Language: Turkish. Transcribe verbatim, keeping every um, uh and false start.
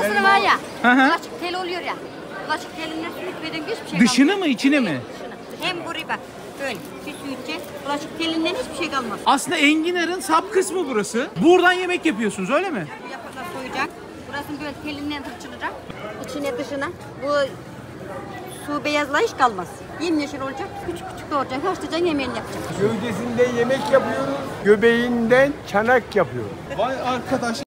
Burasını var ya, Hı hı. bulaşık tel oluyor ya. Bulaşık telinden sürtmeden hiçbir şey Dışını kalmaz. mı, içine mi? Evet, dışını. Hem buraya bak, böyle bir sütçe bulaşık telinden hiçbir şey kalmaz. Aslında enginarın sap kısmı burası. Buradan yemek yapıyorsunuz öyle mi? Bu yapraklar soyacak. Burasını böyle telinden fırçılacak. İçine dışına. Bu su beyazla hiç kalmaz. Yemyeşil olacak, küçük küçük doğrayacak, haşlayacaksın, yemeğini yapacaksın. Gövdesinden yemek yapıyoruz, göbeğinden çanak yapıyoruz. Vay arkadaş.